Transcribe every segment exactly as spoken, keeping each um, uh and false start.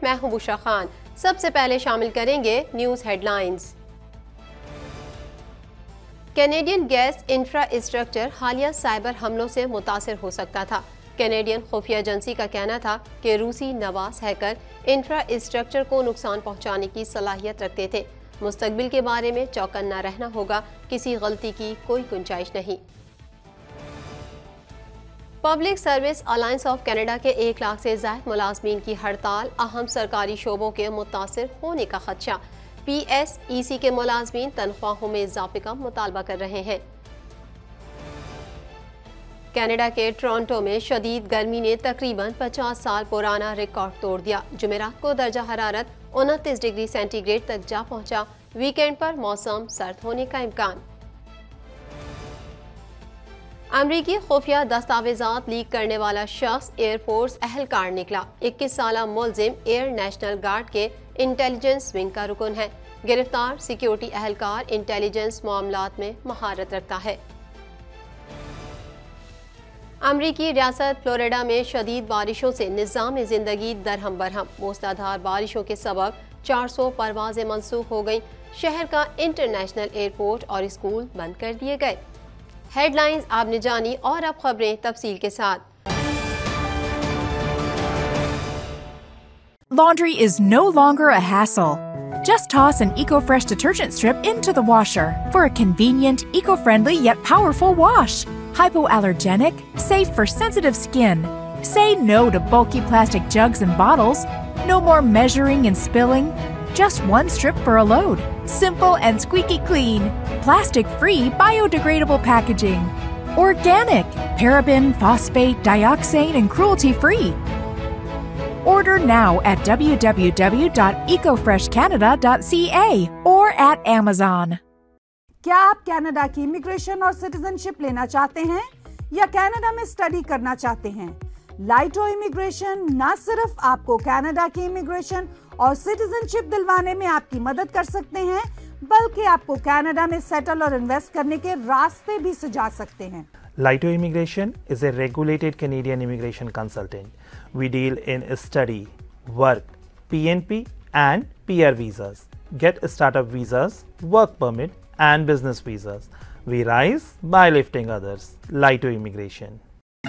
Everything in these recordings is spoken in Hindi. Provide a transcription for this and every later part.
मैं हूं बुशरा खान। सबसे पहले शामिल करेंगे news headlines. Canadian gas infrastructure हालिया साइबर हमलों से मुतासिर हो सकता था। कैनेडियन खुफिया एजेंसी का कहना था कि रूसी नवास हैकर इंफ्रास्ट्रक्चर को नुकसान पहुंचाने की सलाहियत रखते थे। मुस्तकबिल के बारे में चौकन्ना रहना होगा, किसी गलती की कोई गुंजाइश नहीं। Public service alliance of Canada के एक लाख से ज्यादा मुलाजमीन की हड़ताल, अहम सरकारी शोबों के मुतासिर होने का खदशा। पी एस ई सी के मुलाजमीन तनख्वाहों में इजाफे का मुतालबा कर रहे हैं। कनाडा के टोरंटो में शदीद गर्मी ने तकरीबन पचास साल पुराना रिकॉर्ड तोड़ दिया। जुमेरात को दर्जा हरारत उनतीस डिग्री सेंटीग्रेड तक जा पहुंचा। वीकेंड पर मौसम सर्द होने का इम्कान। अमरीकी खुफिया दस्तावेजात लीक करने वाला शख्स एयरफोर्स अहलकार निकला। इक्कीस साल मुलजिम एयर नेशनल गार्ड के इंटेलिजेंस विंग का रुकन है। गिरफ्तार सिक्योरिटी अहलकार इंटेलिजेंस मामलात में महारत रखता है। अमरीकी रियासत फ्लोरिडा में शदीद बारिशों से निज़ाम जिंदगी दरहम बरहम। मूसलाधार बारिशों के सबब चार सौ परवाजें मनसूख हो गईं। शहर का इंटरनेशनल एयरपोर्ट और स्कूल बंद कर दिए गए। हेडलाइंस आपने जानी और अब खबरें तफसील के साथ। Laundry is no longer a hassle. Just toss an EcoFresh detergent strip into the washer for a convenient, eco-friendly yet powerful wash. Hypoallergenic, safe for sensitive skin. Say no to bulky plastic jugs and bottles. No more measuring and spilling. Just one strip for a load. Simple and squeaky clean. Plastic-free, biodegradable packaging. Organic, paraben, phosphate, dioxane, and cruelty-free. Order now at w w w dot eco fresh canada dot c a or at Amazon. क्या आप कनाडा की इमिग्रेशन और सिटीजनशिप लेना चाहते हैं या कनाडा में स्टडी करना चाहते हैं? लाइटो इमिग्रेशन न सिर्फ आपको कनाडा की इमिग्रेशन और सिटीजनशिप दिलवाने में आपकी मदद कर सकते हैं, बल्कि आपको कनाडा में सेटल और इन्वेस्ट करने के रास्ते भी सुझा सकते हैं। Laito Immigration is a regulated Canadian immigration consultant. We deal in study, work, P N P and P R visas. Get startup visas, work permit and business visas. We rise by lifting others. Laito Immigration.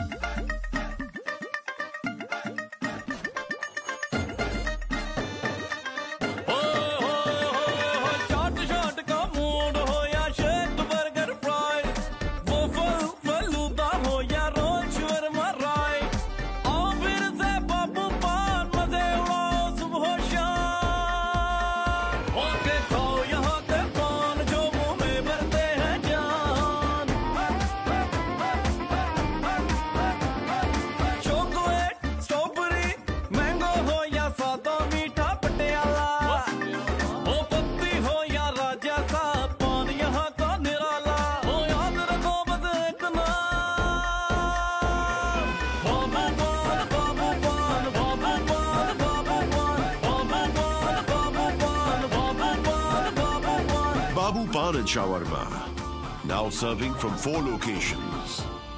Babu Pan and Shawarma, now serving from four locations.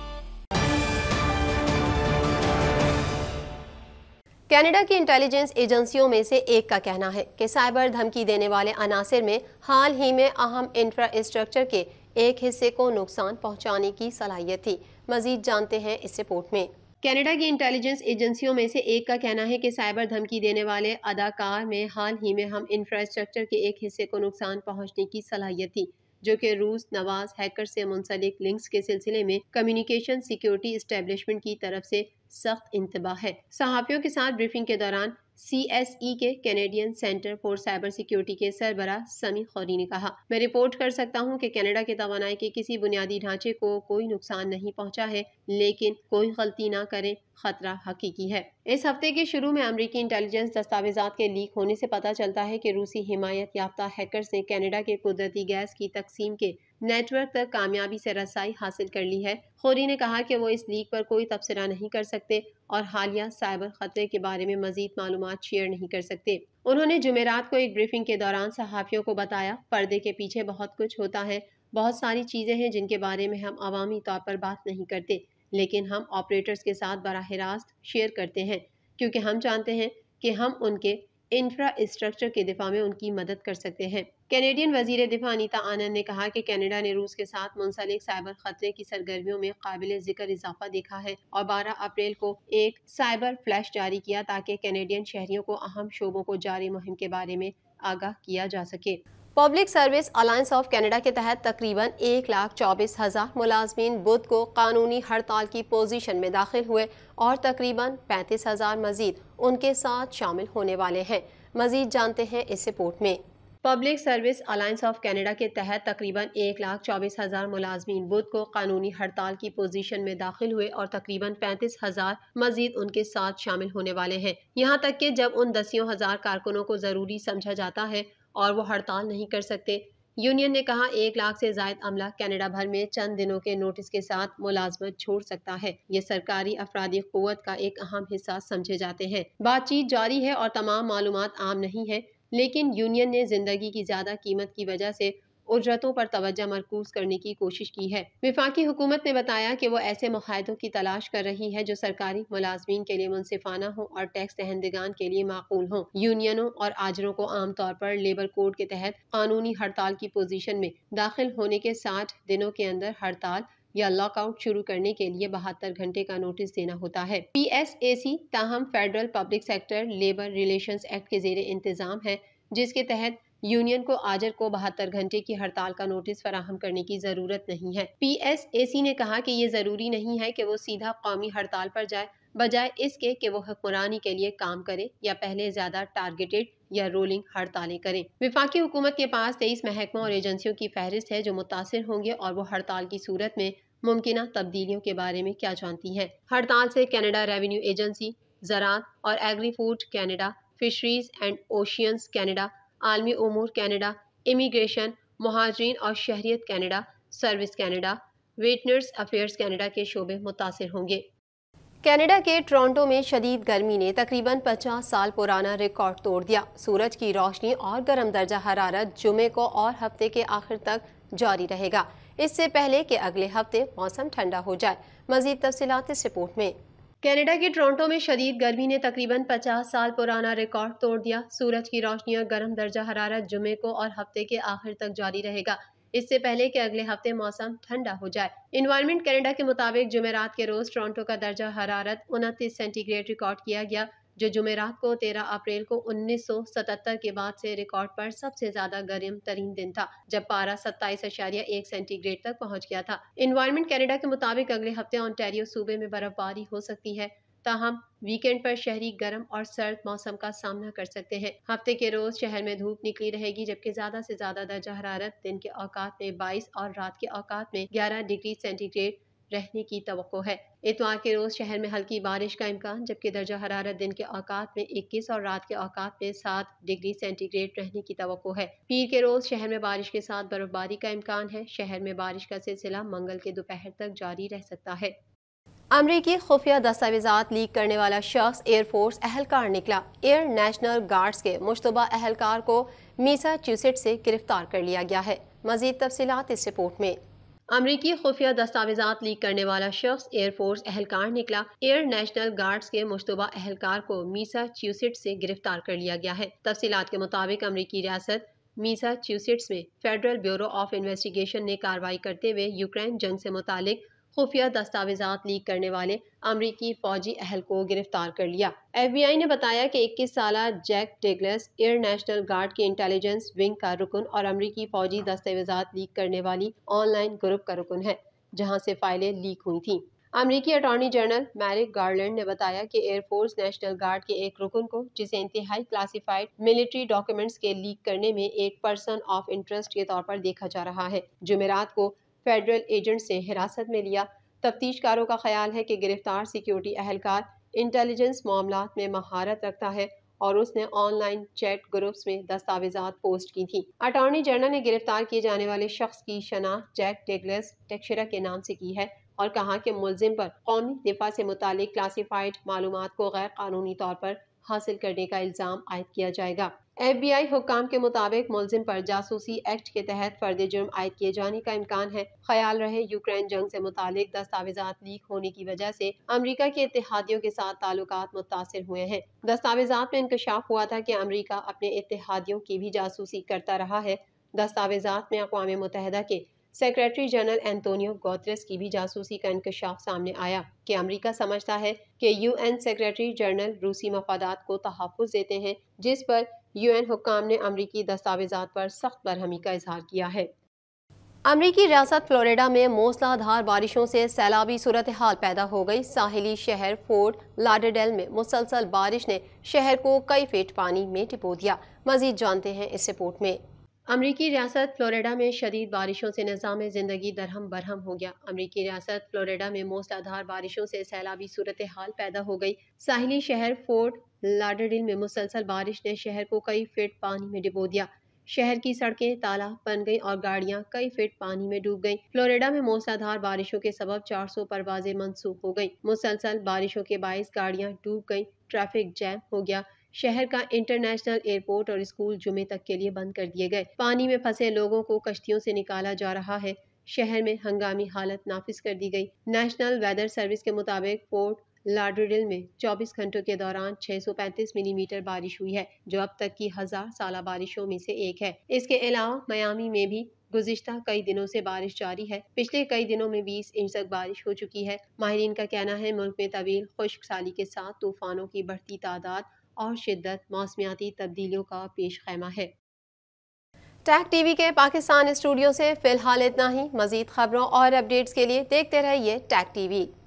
Canada की इंटेलिजेंस एजेंसियों में से एक का कहना है कि साइबर धमकी देने वाले अनासिर में हाल ही में अहम इंफ्रास्ट्रक्चर के एक हिस्से को नुकसान पहुंचाने की सलाहियत थी। मजीद जानते हैं इस रिपोर्ट में। कनाडा की इंटेलिजेंस एजेंसियों में से एक का कहना है कि साइबर धमकी देने वाले अदाकार में हाल ही में हम इंफ्रास्ट्रक्चर के एक हिस्से को नुकसान पहुंचने की सलाहियत थी, जो कि रूस नवाज हैकर से मुंसलिक लिंक्स के सिलसिले में कम्युनिकेशन सिक्योरिटी इस्टेब्लिशमेंट की तरफ से सख्त इंतबाह है। सहाफियों के साथ ब्रीफिंग के दौरान सी एस ई के Canadian centre for cyber security के सरबरा समी खौरी ने कहा, मैं रिपोर्ट कर सकता हूं कि कनाडा के तवानाई के किसी बुनियादी ढांचे को कोई नुकसान नहीं पहुंचा है, लेकिन कोई गलती ना करें, खतरा हकीकी है। इस हफ्ते के शुरू में अमरीकी इंटेलिजेंस दस्तावेजात के लीक होने से पता चलता है कि रूसी हिमायत याफ्ता हैकर्स ने कनाडा के कुदरती गैस की तकसीम के नेटवर्क तक कामयाबी से रसाई हासिल कर ली है। खौरी ने कहा कि वो इस लीक पर कोई तबसरा नहीं कर सकते और हालिया साइबर खतरे के बारे में मजीद मालूमात शेयर नहीं कर सकते। उन्होंने जुमेरात को एक ब्रीफिंग के दौरान सहाफियों को बताया, पर्दे के पीछे बहुत कुछ होता है, बहुत सारी चीजें हैं जिनके बारे में हम अवामी तौर पर बात नहीं करते, लेकिन हम ऑपरेटर्स के साथ बराह रास्त शेयर करते हैं, क्योंकि हम जानते हैं कि हम उनके इंफ्रास्ट्रक्चर के दिफा में उनकी मदद कर सकते हैं। कैनेडियन वजीर दिफा अनीता आनंद ने कहा कि कनाडा ने रूस के साथ मुंसलिक साइबर खतरे की सरगर्मियों में काबिल जिक्र इजाफा देखा है और बारह अप्रैल को एक साइबर फ्लैश जारी किया ताकि कैनेडियन शहरियों को अहम शोबों को जारी मुहिम के बारे में आगाह किया जा सके। Public service alliance of Canada के तहत तकरीबन एक लाख चौबीस हजार मुलाजमीन बुध को कानूनी हड़ताल की पोजीशन में दाखिल हुए और तकरीबन पैंतीस हजार मजीद उनके साथ शामिल होने वाले हैं। मजीद जानते हैं इस रिपोर्ट में। Public service alliance of Canada के तहत तकरीबन एक लाख चौबीस हजार मुलाजमीन बुध को कानूनी हड़ताल की पोजीशन में दाखिल हुए और तकरीबन पैंतीस हजार मजीद उनके साथ शामिल होने वाले हैं। यहाँ तक कि जब उन दसियों हजार कारकुनों को जरूरी समझा जाता है और वो हड़ताल नहीं कर सकते। यूनियन ने कहा एक लाख से जायद अमला कनाडा भर में चंद दिनों के नोटिस के साथ मुलाजमत छोड़ सकता है। ये सरकारी अफरादी क़ुव्वत का एक अहम हिस्सा समझे जाते हैं। बातचीत जारी है और तमाम मालूमात आम नहीं है, लेकिन यूनियन ने जिंदगी की ज्यादा कीमत की वजह से उजरतों पर तवज्जो मरकूज करने की कोशिश की है। विफाकी हुकूमत ने बताया कि वो ऐसे मुआहदों की तलाश कर रही है जो सरकारी मुलाजमीन के लिए मुनसिफाना हो और टैक्स दहंदगान के लिए माकूल हो। यूनियनों और आजरों को आमतौर पर लेबर कोड के तहत कानूनी हड़ताल की पोजीशन में दाखिल होने के साठ दिनों के अंदर हड़ताल या लॉकआउट शुरू करने के लिए बहत्तर घंटे का नोटिस देना होता है। पी एस ए सी ताहम federal public sector labour relations act के जेर इंतजाम है, जिसके तहत यूनियन को आजर को बहत्तर घंटे की हड़ताल का नोटिस फराहम करने की जरूरत नहीं है। पी एस ए सी ने कहा कि ये जरूरी नहीं है कि वो सीधा कौमी हड़ताल पर जाए, बजाय इसके कि वो हुक्मरानी के लिए काम करे या पहले ज्यादा टारगेटेड या रोलिंग हड़तालें करें। विफाकी हुकूमत के पास तेईस महकमों और एजेंसियों की फहरिस्त है जो मुतासिर होंगे और वो हड़ताल की सूरत में मुमकिना तब्दीलियों के बारे में क्या जानती हैं। हड़ताल से कनाडा रेवेन्यू एजेंसी, ज़राअत और agri food Canada, fisheries and oceans Canada, आलमी उमूर कनाडा, इमिग्रेशन, मुहाजिरीन और शहरियत Canada, service Canada, veterans affairs Canada के शोबे मुतासिर होंगे। कनाडा के टोरंटो में शदीद गर्मी ने तकरीबन पचास साल पुराना रिकॉर्ड तोड़ दिया। सूरज की रोशनी और गर्म दर्जा हरारत जुमे को और हफ्ते के आखिर तक जारी रहेगा, इससे पहले कि अगले हफ्ते मौसम ठंडा हो जाए। मजीद तफसीलात इस रिपोर्ट में। कनाडा के टोरंटो में शदीद गर्मी ने तकरीबन पचास साल पुराना रिकॉर्ड तोड़ दिया। सूरज की रोशनी और गर्म दर्जा हरारत जुमे को और हफ्ते के आखिर तक जारी रहेगा, इससे पहले कि अगले हफ्ते मौसम ठंडा हो जाए। इन्वायरमेंट कनाडा के मुताबिक जुमेरात के रोज टोरंटो का दर्जा हरारत उनतीस सेंटीग्रेड रिकॉर्ड किया गया, जो जुमेरात को तेरह अप्रैल को उन्नीस सौ सतहत्तर के बाद से रिकॉर्ड पर सबसे ज्यादा गर्म तरीन दिन था, जब पारा सत्ताईस अशारिया एक सेंटीग्रेड तक पहुंच गया था। इन्वायरमेंट कनाडा के मुताबिक अगले हफ्ते ओंटारियो सूबे में बर्फबारी हो सकती है, ताहम वीकेंड पर शहरी गर्म और सर्द मौसम का सामना कर सकते हैं। हफ्ते के रोज शहर में धूप निकली रहेगी, जबकि ज्यादा से ज्यादा दर्जा हरारत दिन के औकात में बाईस और रात के औकात में ग्यारह डिग्री सेंटीग्रेड रहने की तवक्को है। इतवार के रोज शहर में हल्की बारिश का इम्कान, जबकि दर्जा हरारत दिन के औकात में इक्कीस और रात के औकात में सात डिग्री सेंटीग्रेड रहने की तवक्को है। पीर के रोज शहर में बारिश के साथ बर्फबारी का इम्कान है। शहर में बारिश का सिलसिला मंगल के दोपहर तक जारी रह सकता है। अमरीकी खुफिया दस्तावेजात लीक करने वाला शख्स एयरफोर्स अहलकार निकला। एयर नेशनल गार्ड्स के मुश्तबा अहलकार को मैसाचुसेट्स से गिरफ्तार कर लिया गया है। मजीद तफसीलात इस रिपोर्ट में। अमरीकी खुफिया दस्तावेजात लीक करने वाला शख्स एयरफोर्स अहलकार निकला। एयर नेशनल गार्ड्स के मुश्तबा अहलकार को मैसाचुसेट्स से गिरफ्तार कर लिया गया है। तफसीलात के मुताबिक अमरीकी रियासत मैसाचुसेट्स में फेडरल ब्यूरो ऑफ इन्वेस्टिगेशन ने कार्रवाई करते हुए यूक्रेन जंग से मुतालिक खुफिया दस्तावेजात लीक करने वाले अमरीकी फौजी अहल को गिरफ्तार कर लिया। एफ बी आई ने बताया कि इक्कीस साला Jack Douglas air national guard के इंटेलिजेंस विंग का रुकन और अमरीकी फौजी दस्तावेजात लीक करने वाली ऑनलाइन ग्रुप का रुकन है, जहां से फाइलें लीक हुई थी। अमरीकी अटॉर्नी जनरल मैरिक गारलैंड ने बताया कि एयरफोर्स नेशनल गार्ड के एक रुकन को, जिसे इंतहाई क्लासिफाइड मिलिट्री डॉक्यूमेंट्स के लीक करने में एक पर्सन ऑफ इंटरेस्ट के तौर पर देखा जा रहा है, जुमेरात को फेडरल एजेंट से हिरासत में लिया। तफ्तीशकारों का ख्याल है कि गिरफ्तार सिक्योरिटी अहलकार इंटेलिजेंस मामलात में महारत रखता है और उसने ऑनलाइन चैट ग्रुप्स में दस्तावेजात पोस्ट की थी। अटॉर्नी जनरल ने गिरफ्तार किए जाने वाले शख्स की शनाख्त जैक डगलस टेक्सचरा के नाम से की है और कहा कि मुलजिम पर कौमी दिफा से मुतालिक क्लासिफाइड मालूमात को गैर कानूनी तौर पर हासिल करने का इल्जाम आयद किया जाएगा। एफ बी आई हुक्काम के मुताबिक मुलजिम पर जासूसी एक्ट के तहत फर्द जुर्म आयद किए जाने का इम्कान है। ख्याल रहे यूक्रेन जंग से मुतालिक दस्तावेजात लीक होने की वजह से अमरीका के इत्तेहादियों के साथ ताल्लुकात मुतासिर हुए हैं। दस्तावेजात में इंकशाफ हुआ था कि अमरीका अपने इत्तेहादियों की भी जासूसी करता रहा है। दस्तावेजात में अक़वाम मुत्तहिदा के सेक्रेटरी जनरल एंटोनियो गुतेरेस की भी जासूसी का इंकशाफ सामने आया कि अमरीका समझता है कि यू एन सेक्रेटरी जनरल रूसी मफादात को तहफ़्फ़ुज़ देते हैं, जिस पर यू एन हुक्काम ने अमरीकी दस्तावेजात पर सख्त बरहमी का इजहार किया है। अमरीकी रियासत फ्लोरिडा में मूसलाधार बारिशों से सैलाबी सूरत हाल पैदा हो गई। साहिली शहर फोर्ट लाडरडेल में मुसलसल बारिश ने शहर को कई फीट पानी में डुबो दिया। मजीद जानते हैं इस रिपोर्ट में। अमरीकी रियासत फ्लोरिडा में शदीद बारिशों से निज़ाम ज़िंदगी दरहम बरहम हो गया। अमरीकी रियासत फ्लोरिडा में मूसलाधार बारिशों से सैलाबी सूरत हाल पैदा हो गई। साहिली शहर फोर्ट लाडरडेल में मुसलसल बारिश ने शहर को कई फीट पानी में डुबो दिया। शहर की सड़कें तालाब बन गई और गाड़ियां कई फीट पानी में डूब गईं। फ्लोरिडा में मूसलाधार बारिशों के सबब चार सौ परवाजें मंसूख हो गईं। मुसलसल बारिशों के बाइस गाड़ियां डूब गईं, ट्रैफिक जैम हो गया। शहर का इंटरनेशनल एयरपोर्ट और स्कूल जुमे तक के लिए बंद कर दिए गए। पानी में फंसे लोगों को कश्तियों से निकाला जा रहा है। शहर में हंगामी हालत नाफिज कर दी गई। नेशनल वेदर सर्विस के मुताबिक फोर्ट लाडरडेल में चौबीस घंटों के दौरान छह सौ पैंतीस मिलीमीटर बारिश हुई है, जो अब तक की हजार साला बारिशों में से एक है। इसके अलावा मियामी में भी गुज़िश्ता कई दिनों से बारिश जारी है। पिछले कई दिनों में बीस इंच तक बारिश हो चुकी है। माहिरीन का कहना है मुल्क में तवील खुश्क साली के साथ तूफानों की बढ़ती तादाद और शिद्दत मौसमियाती तब्दीलियों का पेश खैमा है। टैग टीवी के पाकिस्तान स्टूडियो से फिलहाल इतना ही। मजीद खबरों और अपडेट्स के लिए देखते रहिए टैग टीवी।